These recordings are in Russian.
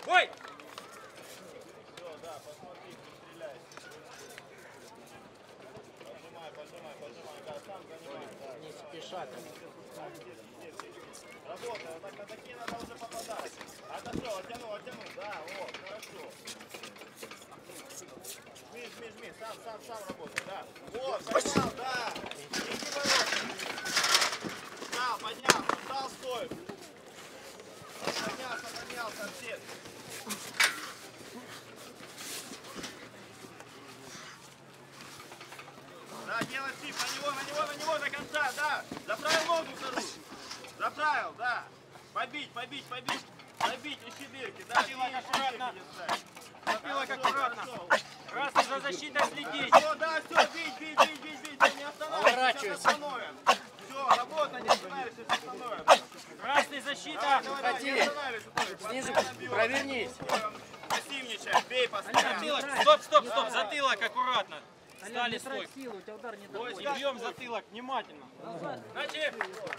Ой! Все, да, посмотри, не стреляй. Поджимай, да, сам занимай. Да, Не спеша там. Работай, вот так на такие надо уже попадать. Отошел, оттянул, да, вот, хорошо. Жми, сам работай, да. Вот, поймал, да. Иди ворот. Встал, стой. Поднялся, отсед. Да, делай тип, на него до конца, да. Заправил ногу вторую. Заправил, да. Побить. Забить, ищи дырки, да. Затылок аккуратно. Затылок аккуратно. Красный за защитой следить. Все, да, все, бить, не останавливайся, сейчас остановим. Все, работа, не останавливайся, остановим. Красный защита. Ходи. Снизу, провернись. Пассивничай, бей постоянно. Стоп, затылок аккуратно. Стали стой. У тебя удар не И доходит. бьем затылок, внимательно. Значит.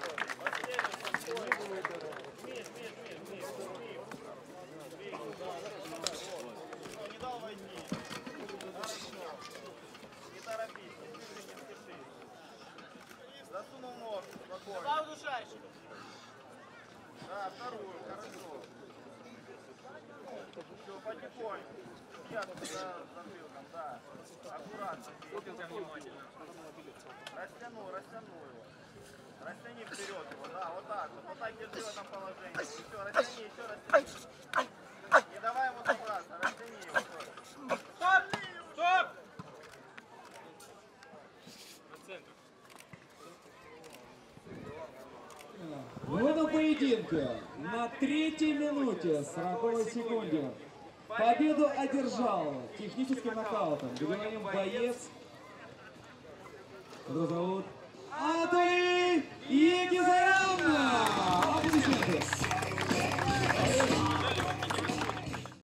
Не дал войти. Не торопись, не спеши. Засунул нож, спокойно. Два удушающих. Да, вторую, хорошо. Все, потихоньку. Я за затылком, да. Аккуратно. Внимательно. Растяну его. Растяни вперед его, да, вот так держи в этом положении. Все, растяни, еще растяни. Не давай ему забраться, растяни его. Стоп! В этом поединке на 3-й минуте 40 секунде победу одержал техническим нокаутом говорим боец, которого зовут Анатолий Егизарян.